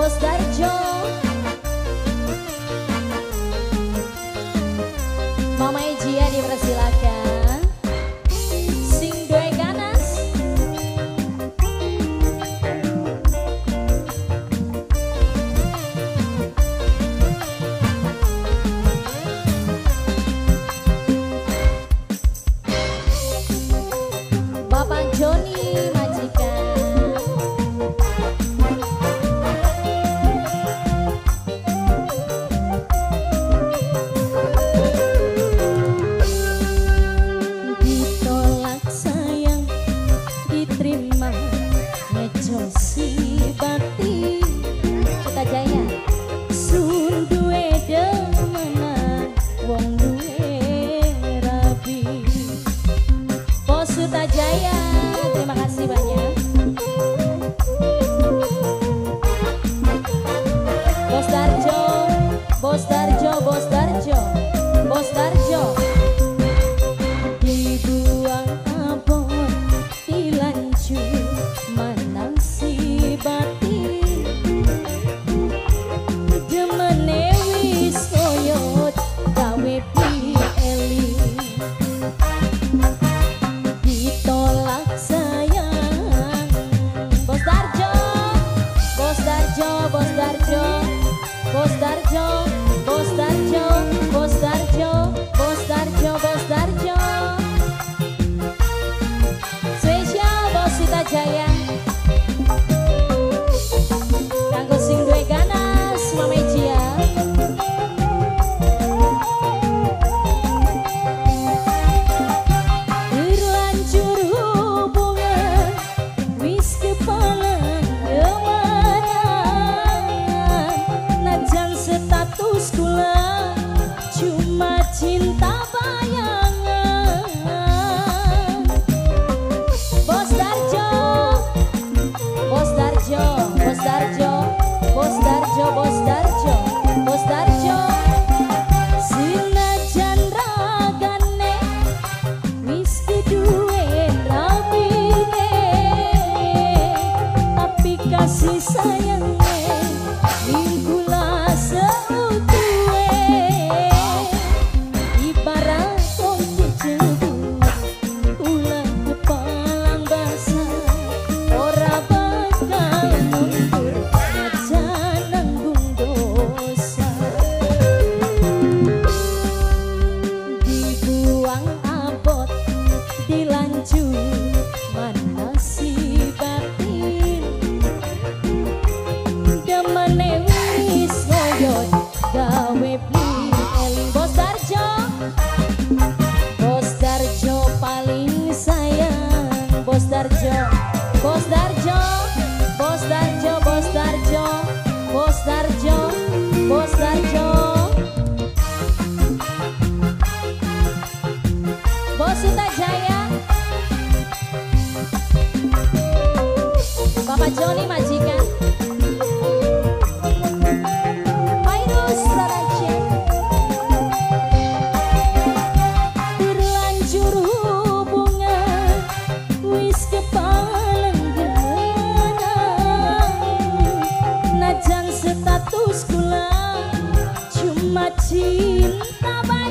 Bos Darjo, Mama Ejia dipersilakan. Sing due ganas. Bapak Joni majikan. Ditolak sayang, diterima ngejosi bakti. Cita Jaya. Sun duwe demenan, wong duwe rabi. Bos Suta Jaya, terima kasih banyak. Bos Darjo, Bos Darjo, Bos Darjo, Bos Darjo. Dibuang abon, dilanjut manang si bati. Demene wis koyot gawe pieli. Ditolak sayang. Bos Darjo, Bos Darjo, Bos Darjo, Bos Darjo, Bos Darjo, Bos Darjo, Bos Darjo, Bos Darjo. Spesial Bos Suta Jaya. Kanggo sing duwe ganas, Mama Ejia. Terlanjur hubungan, wis kepalang kemanan. Najan status kula cuma cinta bayangan. Bos Darjo, Bos Darjo, Bos Darjo, Bos Darjo, Bos Darjo, Bos Darjo. Sinajan ragane wis keduwe rabine, tapi kasih sayangnya mingkula seutuhe. Ibarat koki jebur ulang kepalang basah, ora bakal mundur najan nanggung dosa. Dibuang abot, dilanjut mana si batin. Demene wis ngoyot gawe pieli. Bos Darjo, Bos Darjo paling sayang. Bos Darjo, Bos Darjo, Bos Darjo, Bos Darjo, Bos Darjo, Bos Darjo. Bos Suta Jaya. Bapak Joni majikan. Virus Production. Terlanjur hubungan, wis kepalang genang. Najan status kula cuma cinta bayangan.